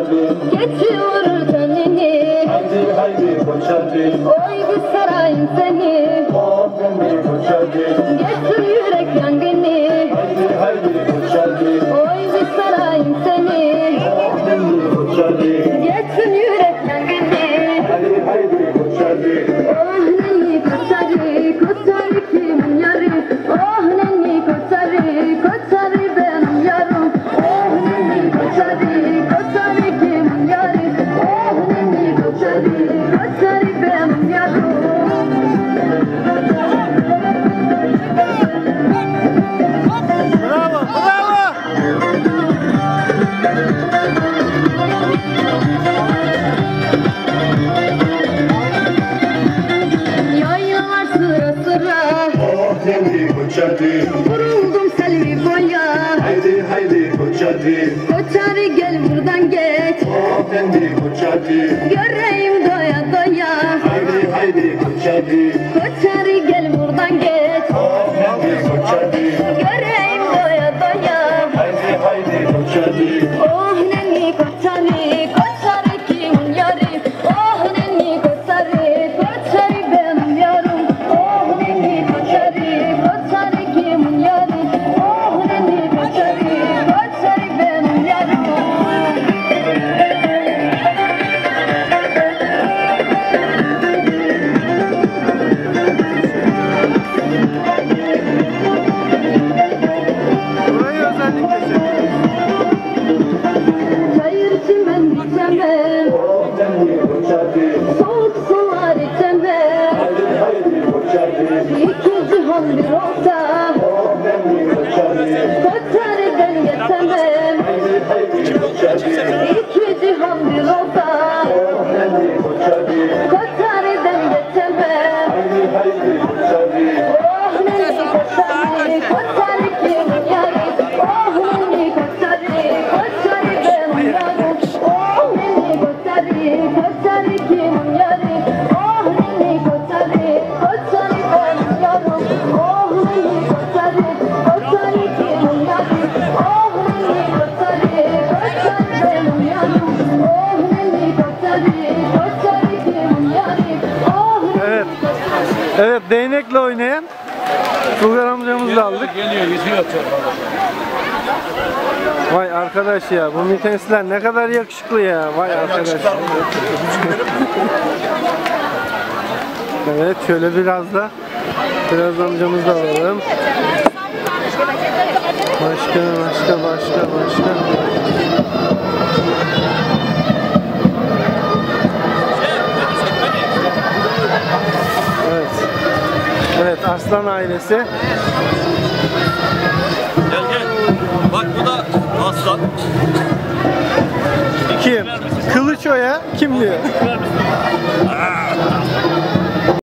Geçiyor canını. Haydi haydi koçadı. Oy bir sarayım seni. Oh beni koçadı. Getir yürek yangını. Haydi haydi koçadı. Oy bir sarayım seni. Oh beni koçadı. Getir yürek yangını. Haydi haydi koçadı. Oh nenni koçarı, koçarı kimin yarı? Oh nenni koçarı, koçarı benim yarım. Oh nenni koçarı, koçarı kimin yarı? Oh nenni koçarı, koçarı benim yarım. Bravo, bravo. Yaylalar sıra sıra, Oh beni koçadı. vuruldum selvi boya. Haydi haydi koçadı. Koçarı gel buradan geç, Oh beni koçadı. göreyim doya doya. Haydi haydi koçadı. Koçarı gel buradan geç, Oh beni koçadı. göreyim doya doya. Haydi haydi koçadı. Oh nenni koçarı, koçarı kimin yarı? Oh nenni koçarı, koçarı benim yarım. Oh nenni koçarı, koçarı kimin yarı? Oh nenni koçarı, koçarı benim yarım. Burayı özellikle çekiyoruz. Çayır çimen içemem, Oh beni koçadı. soğuk sular içemem. Haydi haydi koçadı. İki cihan bir olsa, Oh beni koçadı. koçarıdan geçemem. Haydi haydi koçadı. İki cihan bir olsa, Oh beni koçadı. koçarıdan geçemem. Haydi haydi koçadı. Oh nenni koçarı, koçarı kimin yarı? Oh nenni koçarı, koçarı benim yarım. Oh nenni koçarı, koçarı kimin yarı? Oh nenni koçarı, koçarı benim yarım. Oh nenni koçarı, koçarı kimin yarı? Oh nenni koçarı, koçarı benim yarım. Oh nenni koçarı, koçarı kimin yarı? Oh Evet. Evet, değnekle oynayan Fulgar amcamızı da aldık. Geliyor, yetiyor. Vay arkadaş ya, bu mitensler ne kadar yakışıklı ya. Vay arkadaş. Evet, şöyle biraz amcamızı da alalım. Başka. Evet, Arslan ailesi